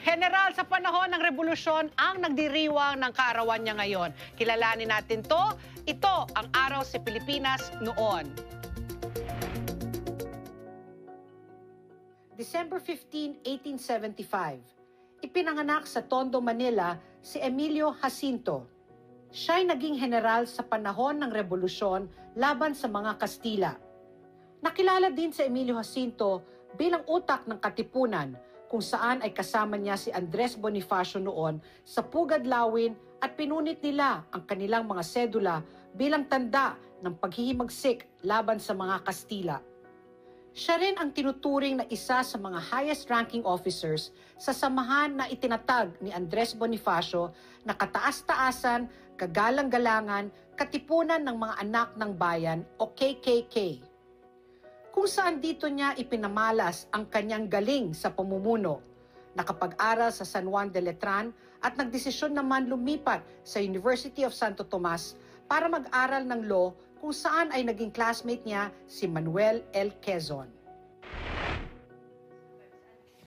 Heneral sa panahon ng rebolusyon ang nagdiriwang ng kaarawan niya ngayon. Kilalanin natin to. Ito ang Araw sa Pilipinas Noon. December 15, 1875. Ipinanganak sa Tondo, Manila si Emilio Jacinto. Siya'y naging heneral sa panahon ng rebolusyon laban sa mga Kastila. Nakilala din si Emilio Jacinto bilang utak ng katipunan kung saan ay kasama niya si Andres Bonifacio noon sa Pugad-Lawin at pinunit nila ang kanilang mga sedula bilang tanda ng paghihimagsik laban sa mga Kastila. Siya rin ang tinuturing na isa sa mga highest-ranking officers sa samahan na itinatag ni Andres Bonifacio na kataas-taasan, kagalang-galangan, katipunan ng mga anak ng bayan o KKK. Kung saan dito niya ipinamalas ang kanyang galing sa pamumuno. Nakapag-aral sa San Juan de Letran at nagdesisyon naman lumipat sa University of Santo Tomas para mag-aral ng law kung saan ay naging classmate niya si Manuel L. Quezon.